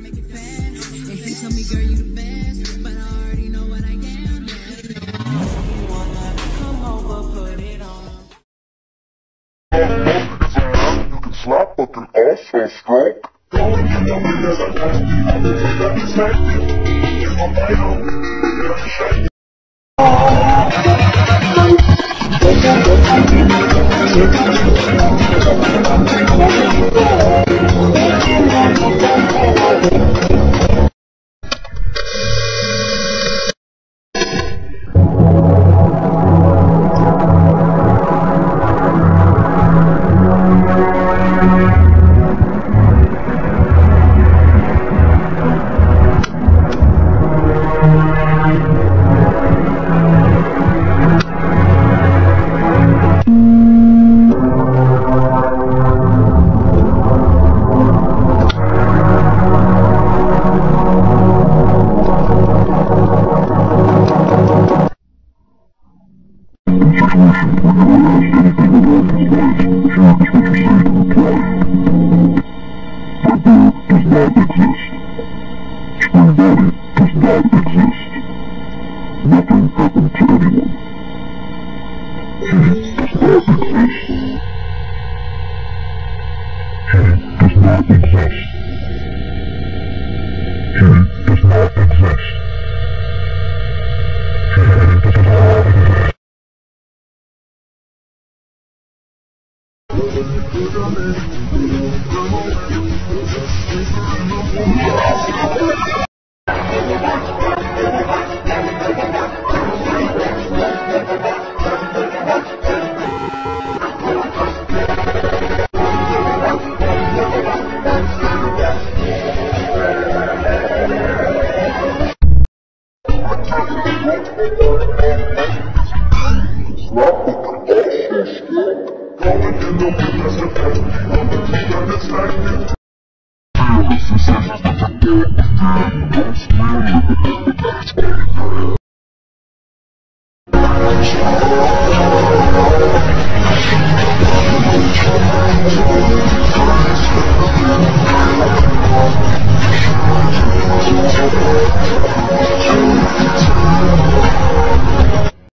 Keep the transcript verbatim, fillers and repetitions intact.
make it fast. And they tell me, girl, you the best, but I already know what I am. You wanna come over, put it on. You can slap, but can also stroke. Going in the windows, I can't be on the way that is active. You want my own, you're a shame. Don't